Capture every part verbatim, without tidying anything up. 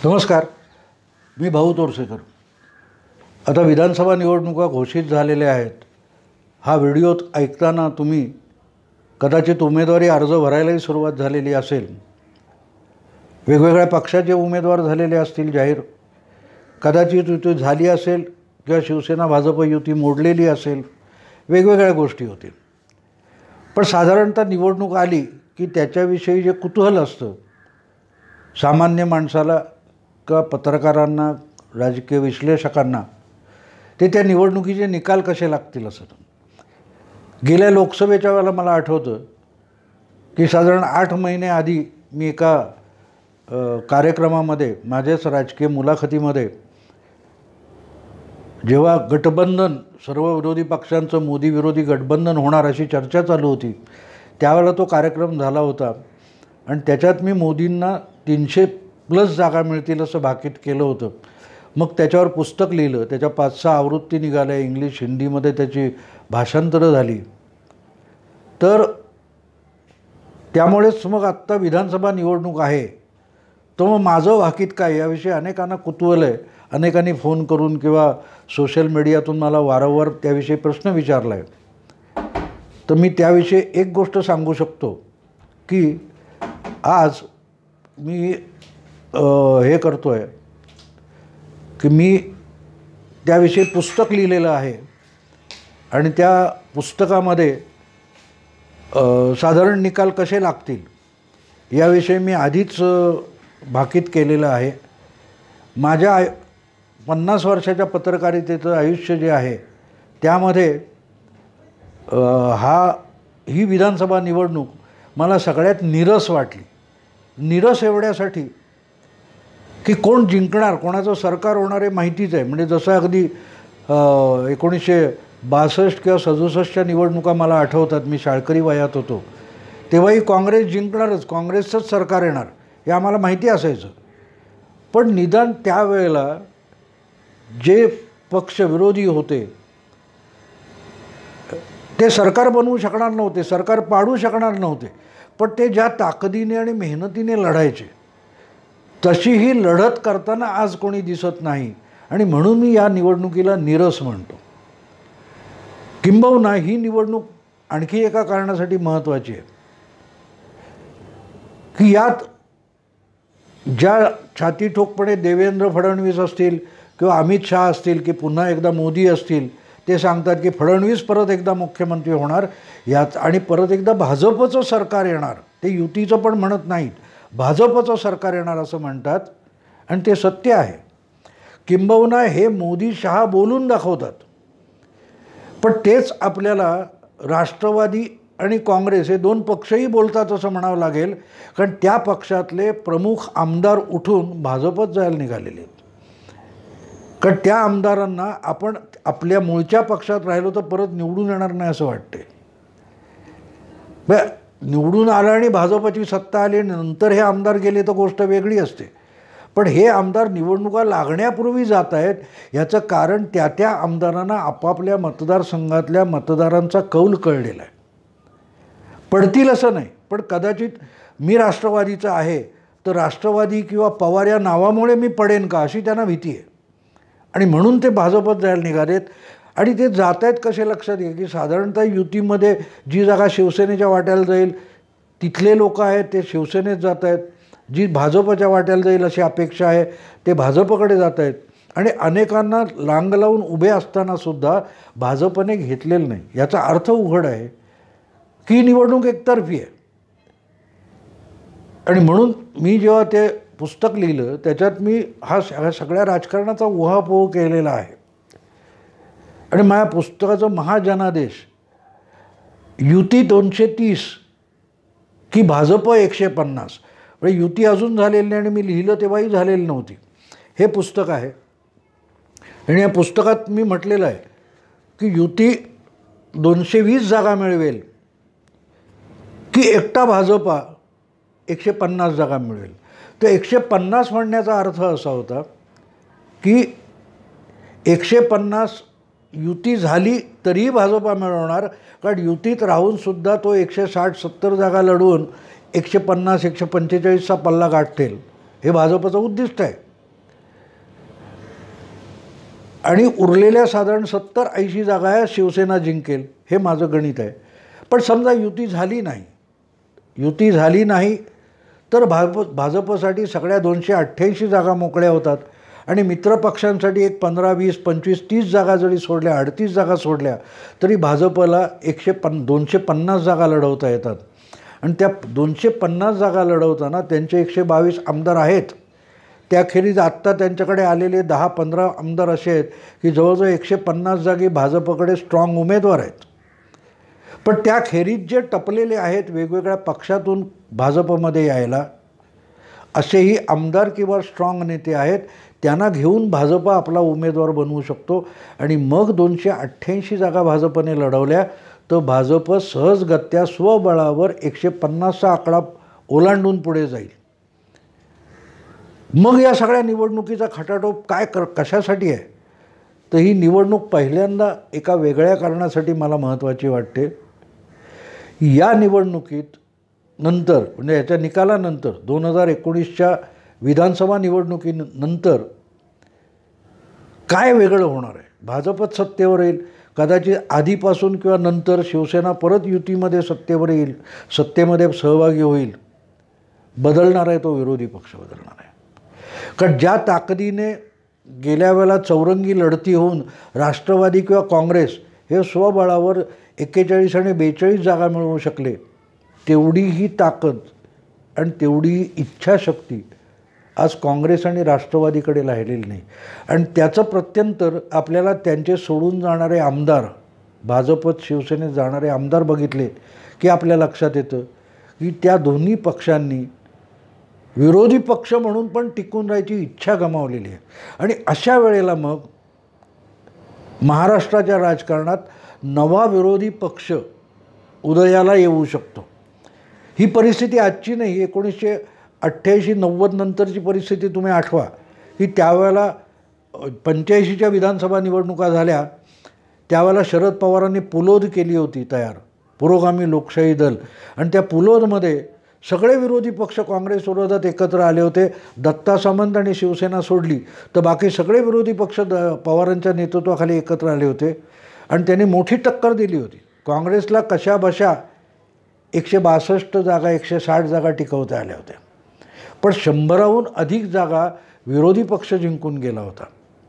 नमस्कार, मी भाऊ तोरसेकर. आता विधानसभा निवडणुका घोषित झालेल्या आहेत. हा व्हिडिओ ऐकताना तुम्ही कदाचित उमेदवारी अर्ज भरायलाही सुरुवात झालेली असेल. वेगवेगळ्या पक्षाचे उमेदवार झालेले असतील जाहीर, कदाचित युती झाली असेल किंवा शिवसेना भाजप युती मोडलेली असेल, वेगवेगळ्या गोष्टी होतील. पण साधारणतः निवडणूक आली की त्याच्याविषयी जे कुतूहल असतं सामान्य माणसाला किंवा पत्रकारांना, राजकीय विश्लेषकांना, ते त्या निवडणुकीचे निकाल कसे लागतील असं. गेल्या लोकसभेच्या वेळेला मला आठवतं की साधारण आठ महिने आधी मी एका कार्यक्रमामध्ये, माझ्याच राजकीय मुलाखतीमध्ये, जेव्हा गठबंधन, सर्व विरोधी पक्षांचं मोदी विरोधी गठबंधन होणार अशी चर्चा चालू होती, त्यावेळेला तो कार्यक्रम झाला होता. आणि त्याच्यात मी मोदींना तीनशे प्लस जागा मिळतील असं भाकीत केलं होतं. मग त्याच्यावर पुस्तक लिहिलं, त्याच्या पाच सहा आवृत्ती निघाल्या, इंग्लिश हिंदीमध्ये त्याची भाषांतरं झाली. तर त्यामुळेच मग आत्ता विधानसभा निवडणूक आहे, तर मग माझं भाकीत काय याविषयी अनेकांना कुतूहल आहे. अनेकांनी फोन करून किंवा सोशल मीडियातून मला वारंवार त्याविषयी प्रश्न विचारला आहे. तर मी त्याविषयी एक गोष्ट सांगू शकतो की आज मी हे करतो आहे की मी त्याविषयी पुस्तक लिहिलेलं आहे आणि त्या पुस्तकामध्ये साधारण निकाल कसे लागतील याविषयी मी आधीच भाकीत केलेलं आहे. माझ्या आय पन्नास वर्षाच्या पत्रकारितेचं आयुष्य जे आहे त्यामध्ये हा ही विधानसभा निवडणूक मला सगळ्यात नीरस वाटली. नीरस एवढ्यासाठी की कोण जिंकणार, कोणाचं सरकार होणार हे माहितीच आहे. म्हणजे जसं अगदी एकोणीसशे बासष्ट किंवा सदुसष्टच्या निवडणुका मला आठवतात. मी शाळकरी वयात होतो तेव्हाही काँग्रेस जिंकणारच, काँग्रेसचंच सरकार येणार हे आम्हाला माहिती असायचं. पण निदान त्यावेळेला जे पक्ष विरोधी होते ते सरकार बनवू शकणार नव्हते, सरकार पाडू शकणार नव्हते, पण ते ज्या ताकदीने आणि मेहनतीने लढायचे तशी ही लढत करताना आज कोणी दिसत नाही. आणि म्हणून मी या निवडणुकीला नीरस म्हणतो. किंबहुना ही निवडणूक आणखी एका कारणासाठी महत्त्वाची आहे की यात ज्या छाती ठोकपणे देवेंद्र फडणवीस असतील किंवा अमित शहा असतील की पुन्हा एकदा मोदी असतील, ते सांगतात की फडणवीस परत एकदा मुख्यमंत्री होणार यात आणि परत एकदा भाजपचं सरकार येणार. ते युतीचं पण म्हणत नाहीत, भाजपचं सरकार येणार असं म्हणतात. आणि ते सत्य आहे. किंबहुना हे मोदी शहा बोलून दाखवतात, पण तेच आपल्याला राष्ट्रवादी आणि काँग्रेस हे दोन पक्षही बोलतात असं म्हणावं लागेल. कारण त्या पक्षातले प्रमुख आमदार उठून भाजपत जायला निघालेले आहेत. कारण त्या आमदारांना आपण आपल्या मूळच्या पक्षात राहिलो तर परत निवडून येणार नाही असं वाटते. ब निवडून आलं आणि भाजपची सत्ता आली आणि नंतर हे आमदार गेले तर गोष्ट वेगळी असते. पण हे आमदार निवडणुका लागण्यापूर्वी जात आहेत. याचं कारण त्या त्या आमदारांना आपापल्या मतदारसंघातल्या मतदारांचा कौल कळलेला आहे. पडतील असं नाही, पण कदाचित मी राष्ट्रवादीचा आहे तर राष्ट्रवादी किंवा पवार या नावामुळे मी पडेन का अशी त्यांना भीती आहे. आणि म्हणून ते भाजपत जायला निघालेत. आणि ते जात आहेत कसे लक्षात घ्या की साधारणतः युतीमध्ये जी जागा शिवसेनेच्या वाट्याला जाईल तिथले लोक आहेत ते शिवसेनेत जात आहेत. जी भाजपच्या वाट्याला जाईल अशी अपेक्षा आहे ते भाजपकडे जात आहेत. आणि अनेकांना लांग लावून उभे असतानासुद्धा भाजपने घेतलेलं नाही. याचा अर्थ उघड आहे की निवडणूक एकतर्फी आहे. आणि म्हणून मी जेव्हा ते पुस्तक लिहिलं त्याच्यात मी हा सगळ्या राजकारणाचा उहापोह केलेला आहे. आणि माझ्या पुस्तकाचं महाजनादेश युती दोनशे तीस की भाजप एकशे पन्नास, म्हणजे युती अजून झालेली नाही आणि मी लिहिलं तेव्हाही झालेली नव्हती, हे पुस्तक आहे. आणि या पुस्तकात मी म्हटलेलं आहे की युती दोनशे वीस जागा मिळवेल की एकटा भाजपा एकशे पन्नास जागा मिळवेल. तर एकशे पन्नास म्हणण्याचा अर्थ असा होता की एकशे पन्नास युती झाली तरीही भाजपा मिळवणार, कारण युतीत राहूनसुद्धा तो एकशे साठ सत्तर जागा लढवून एकशे पन्नास एकशे पंचेचाळीसचा पल्ला गाठेल हे भाजपचं उद्दिष्ट आहे. आणि उरलेल्या साधारण सत्तर ऐंशी जागा आहे शिवसेना जिंकेल, हे माझं गणित आहे. पण समजा युती झाली नाही, युती झाली नाही तर भाजप भाजपसाठी सगळ्या दोनशे अठ्ठ्याऐंशी जागा मोकळ्या होतात आणि मित्रपक्षांसाठी एक पंधरा वीस पंचवीस तीस जागा जरी सोडल्या, अडतीस जागा सोडल्या तरी भाजपला एकशे पन दोनशे पन्नास जागा लढवता येतात. आणि त्या दोनशे पन्नास जागा लढवताना त्यांचे एकशे बावीस आमदार आहेत. त्याखेरीज आत्ता त्यांच्याकडे आलेले दहा पंधरा आमदार असे आहेत की जवळजवळ एकशे पन्नास जागी भाजपकडे स्ट्रॉंग उमेदवार आहेत. पण त्याखेरीज जे टपलेले आहेत वेगवेगळ्या पक्षातून भाजपमध्ये यायला, असेही आमदार किंवा स्ट्रॉंग नेते आहेत, त्यांना घेऊन भाजप आपला उमेदवार बनवू शकतो. आणि मग दोनशे अठ्ठ्याऐंशी जागा भाजपने लढवल्या तर भाजप सहजगत्या स्वबळावर एकशे पन्नासचा आकडा ओलांडून पुढे जाईल. मग या सगळ्या निवडणुकीचा खटाटोप काय कर कशासाठी आहे, तर ही निवडणूक पहिल्यांदा एका वेगळ्या कारणासाठी मला महत्त्वाची वाटते. या निवडणुकीत नंतर म्हणजे याच्या निकालानंतर दोन हजार एकोणीसच्या विधानसभा निवडणुकीनंतर काय वेगळं होणार आहे. भाजपच सत्तेवर येईल कदाचित आधीपासून किंवा नंतर शिवसेना परत युतीमध्ये सत्तेवर येईल, सत्तेमध्ये सहभागी होईल. बदलणार आहे तो विरोधी पक्ष बदलणार आहे. कारण ज्या ताकदीने गेल्या वेळेला चौरंगी लढती होऊन राष्ट्रवादी किंवा काँग्रेस हे स्वबळावर एक्केचाळीस आणि बेचाळीस जागा मिळवू शकले, तेवढी ही ताकद आणि तेवढी इच्छाशक्ती आज काँग्रेस आणि राष्ट्रवादीकडे राहिलेली नाही. आणि त्याचं प्रत्यंतर आपल्याला त्यांचे सोडून जाणारे आमदार, भाजपत शिवसेनेत जाणारे आमदार बघितले की आपल्या लक्षात येतं की त्या दोन्ही पक्षांनी विरोधी पक्ष म्हणून पण टिकून राहायची इच्छा गमावलेली आहे. आणि अशा वेळेला मग महाराष्ट्राच्या राजकारणात नवा विरोधी पक्ष उदयाला येऊ शकतो. ही परिस्थिती आजची नाही, एकोणीसशे अठ्ठ्याऐंशी नव्वद नंतरची परिस्थिती तुम्ही आठवा की त्यावेळेला पंच्याऐंशीच्या विधानसभा निवडणुका झाल्या, त्यावेळेला शरद पवारांनी पुलोद केली होती तयार, पुरोगामी लोकशाही दल. आणि त्या पुलोदमध्ये सगळे विरोधी पक्ष काँग्रेस विरोधात एकत्र आले होते. दत्ता सामंत आणि शिवसेना सोडली तर बाकी सगळे विरोधी पक्ष द पवारांच्या नेतृत्वाखाली एकत्र आले होते आणि त्यांनी मोठी टक्कर दिली होती. काँग्रेसला कशा बशा एकशे बासष्ट जागा एकशे साठ जागा टिकवता आल्या होत्या, पण शंभराहून अधिक जागा विरोधी पक्ष जिंकून गेला होता.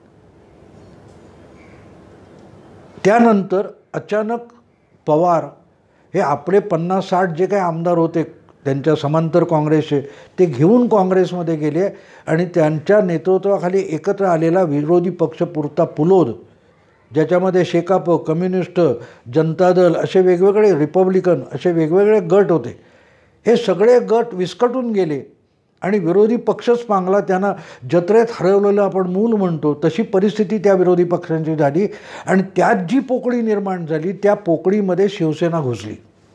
त्यानंतर अचानक पवार हे आपले पन्नास साठ जे काही आमदार होते त्यांच्या समांतर काँग्रेसचे ते घेऊन काँग्रेसमध्ये गेले आणि त्यांच्या नेतृत्वाखाली एकत्र आलेला विरोधी पक्ष पुरता पुलोद, ज्याच्यामध्ये शेकाप, कम्युनिस्ट, जनता दल असे वेगवेगळे, रिपब्लिकन असे वेगवेगळे गट होते, हे सगळे गट विस्कटून गेले आणि विरोधी पक्षच पांगला. त्यांना जत्रेत हरवलेलं आपण मूल म्हणतो तशी परिस्थिती त्या विरोधी पक्षांची झाली. आणि त्यात जी पोकळी निर्माण झाली त्या पोकळीमध्ये शिवसेना घुसली.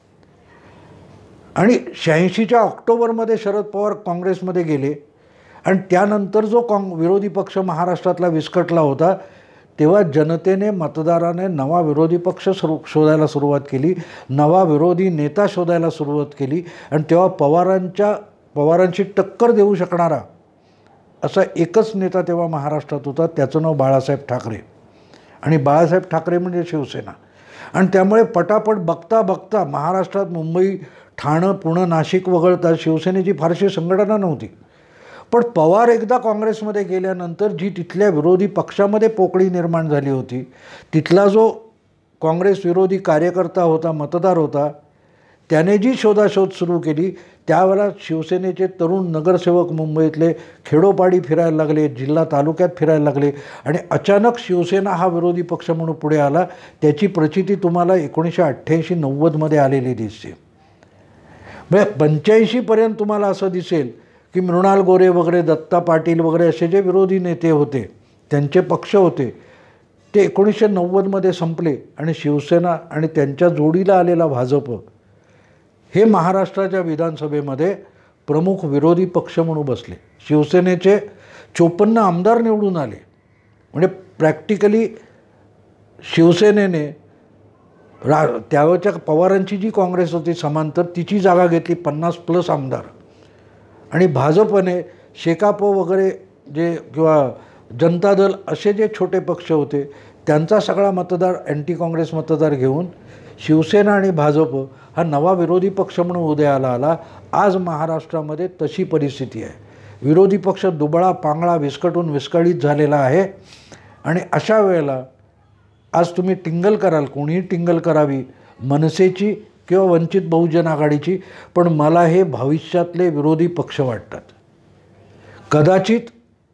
आणि शहाऐंशीच्या ऑक्टोबरमध्ये शरद पवार काँग्रेसमध्ये गेले आणि त्यानंतर जो काँग विरोधी पक्ष महाराष्ट्रातला विस्कटला होता तेव्हा जनतेने, मतदाराने नवा विरोधी पक्ष सुरू शोधायला सुरुवात केली, नवा विरोधी नेता शोधायला सुरुवात केली. आणि तेव्हा पवारांच्या पवारांची टक्कर देऊ शकणारा असा एकच नेता तेव्हा महाराष्ट्रात होता, त्याचं नाव बाळासाहेब ठाकरे. आणि बाळासाहेब ठाकरे म्हणजे शिवसेना. आणि त्यामुळे पटापट बघता बघता महाराष्ट्रात मुंबई, ठाणं, पुणे, नाशिक वगळता शिवसेनेची फारशी संघटना नव्हती. पण पवार एकदा काँग्रेसमध्ये गेल्यानंतर जी तिथल्या विरोधी पक्षामध्ये पोकळी निर्माण झाली होती, तिथला जो काँग्रेस विरोधी कार्यकर्ता होता, मतदार होता, त्याने जी शोधाशोध सुरू केली त्यावेळेला शिवसेनेचे तरुण नगरसेवक मुंबईतले खेडोपाडी फिरायला लागले, जिल्हा तालुक्यात फिरायला लागले आणि अचानक शिवसेना हा विरोधी पक्ष म्हणून पुढे आला. त्याची प्रचिती तुम्हाला एकोणीसशे अठ्ठ्याऐंशी नव्वदमध्ये आलेली दिसते. म्हणजे पंच्याऐंशीपर्यंत तुम्हाला असं दिसेल की मृणाल गोरे वगैरे, दत्ता पाटील वगैरे असे जे विरोधी नेते होते, त्यांचे पक्ष होते, ते एकोणीसशे नव्वदमध्ये संपले आणि शिवसेना आणि त्यांच्या जोडीला आलेला भाजप हे महाराष्ट्राच्या विधानसभेमध्ये प्रमुख विरोधी पक्ष म्हणून बसले. शिवसेनेचे चोपन्न आमदार निवडून आले. म्हणजे प्रॅक्टिकली शिवसेनेने रा त्यावेळच्या पवारांची जी काँग्रेस होती समांतर, तिची जागा घेतली, पन्नास प्लस आमदार. आणि भाजपने शेकाप वगैरे जे किंवा जनता दल असे जे छोटे पक्ष होते त्यांचा सगळा मतदार अँटी काँग्रेस मतदार घेऊन शिवसेना आणि भाजप हा नवा विरोधी पक्ष म्हणून उदयाला आला. आज महाराष्ट्रामध्ये तशी परिस्थिती आहे. विरोधी पक्ष दुबळा पांगळा विस्कटून विस्कळीत झालेला आहे. आणि अशा वेळेला आज तुम्ही टिंगल कराल, कोणीही टिंगल करावी, मनसेची किंवा वंचित बहुजन आघाडीची, पण मला हे भविष्यातले विरोधी पक्ष वाटतात. कदाचित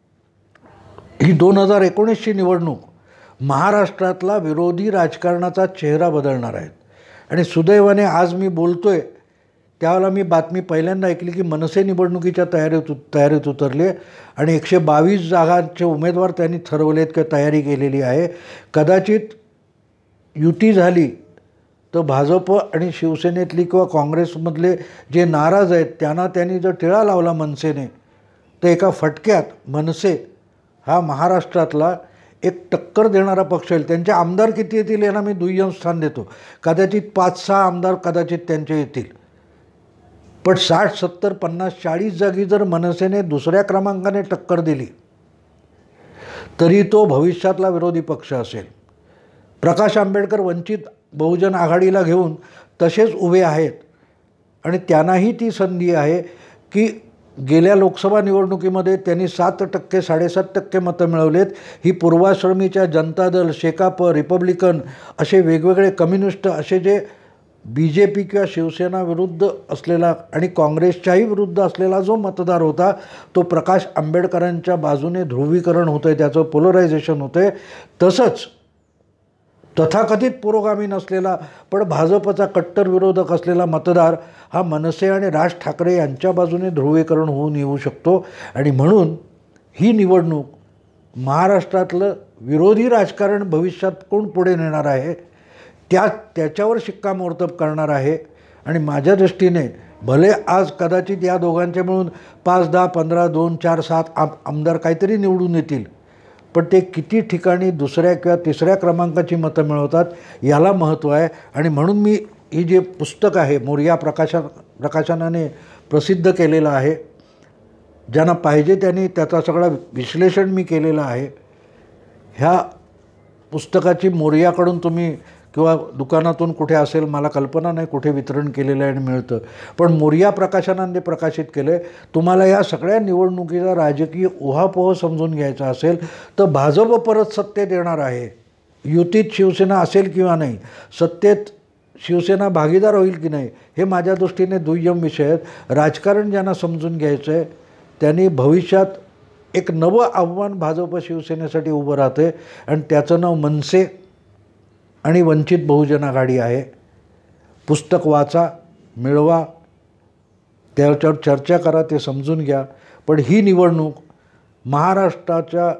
ही दोन हजार एकोणीसची निवडणूक महाराष्ट्रातला विरोधी राजकारणाचा चेहरा बदलणार आहेत. आणि सुदैवाने आज मी बोलतो आहे त्यावेळेला मी बातमी पहिल्यांदा ऐकली की मनसे निवडणुकीच्या तयारीत तयारीत उतरली आहे आणि एकशे बावीस जागांचे उमेदवार त्यांनी ठरवलेत किंवा तयारी केलेली आहे. कदाचित युती झाली तर भाजप आणि शिवसेनेतली किंवा काँग्रेसमधले जे नाराज आहेत त्यांना त्यांनी जर टिळा लावला मनसेने, तर एका फटक्यात मनसे हा महाराष्ट्रातला एक टक्कर देणारा पक्ष येईल. त्यांचे आमदार किती येतील यांना मी दुय्यम स्थान देतो. कदाचित पाच सहा आमदार कदाचित त्यांचे येतील, पण साठ सत्तर पन्नास चाळीस जागी जर मनसेने दुसऱ्या क्रमांकाने टक्कर दिली तरी तो भविष्यातला विरोधी पक्ष असेल. प्रकाश आंबेडकर वंचित बहुजन आघाडीला घेऊन तसेच उभे आहेत आणि त्यांनाही ती संधी आहे की गेल्या लोकसभा निवडणुकीमध्ये त्यांनी सात टक्के साडेसात टक्के मतं मिळवलेत. ही पूर्वाश्रमीच्या जनता दल, शेकाप, रिपब्लिकन असे वेगवेगळे कम्युनिस्ट असे जे बी जे पी किंवा शिवसेना विरुद्ध असलेला आणि काँग्रेसच्याही विरुद्ध असलेला जो मतदार होता तो प्रकाश आंबेडकरांच्या बाजूने ध्रुवीकरण होतं आहे, त्याचं पोलरायझेशन होतं आहे. तसंच तथाकथित पुरोगामी नसलेला पण भाजपचा कट्टर विरोधक असलेला मतदार हा मनसे आणि राज ठाकरे यांच्या बाजूने ध्रुवीकरण होऊन येऊ शकतो. आणि म्हणून ही निवडणूक महाराष्ट्रातलं विरोधी राजकारण भविष्यात कोण पुढे नेणार आहे त्या त्याच्यावर शिक्कामोर्तब करणार आहे. आणि माझ्या दृष्टीने भले आज कदाचित या दोघांचे मिळून पाच दहा पंधरा दोन चार सात आम आमदार काहीतरी निवडून येतील, पण ते किती ठिकाणी दुसऱ्या किंवा तिसऱ्या क्रमांकाची मतं मिळवतात याला महत्त्व आहे. आणि म्हणून मी ही जे पुस्तक आहे मोरया प्रकाशन प्रकाशनाने प्रसिद्ध केलेलं आहे, ज्यांना पाहिजे त्यांनी त्याचा सगळा विश्लेषण मी केलेलं आहे. ह्या पुस्तकाची मोरयाकडून तुम्ही किंवा दुकानातून कुठे असेल मला कल्पना नाही कुठे वितरण केलेलं आहे आणि मिळतं, पण मोरया प्रकाशनाने प्रकाशित केलं आहे. तुम्हाला या सगळ्या निवडणुकीचा राजकीय उहापोह समजून घ्यायचा असेल तर भाजप परत सत्तेत येणार आहे. युतीत शिवसेना असेल किंवा नाही, सत्तेत शिवसेना भागीदार होईल की नाही हे माझ्या दृष्टीने दुय्यम विषय आहेत. राजकारण ज्यांना समजून घ्यायचं आहे त्यांनी भविष्यात एक नवं आव्हान भाजप शिवसेनेसाठी उभं राहते आणि त्याचं नाव मनसे आणि वंचित बहुजन आघाडी आहे. पुस्तक वाचा, मिळवा, त्याच्यावर चर्चा करा, ते समजून घ्या. पण ही निवडणूक महाराष्ट्राच्या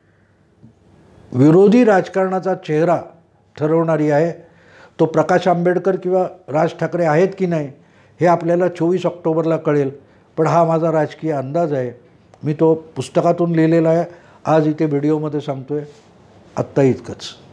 विरोधी राजकारणाचा चेहरा ठरवणारी आहे. तो प्रकाश आंबेडकर किंवा राज ठाकरे आहेत की नाही हे आपल्याला चोवीस ऑक्टोबरला कळेल, पण हा माझा राजकीय अंदाज आहे. मी तो पुस्तकातून लिहिलेला आहे, आज इथे व्हिडिओमध्ये सांगतो आहे. आत्ता इतकंच.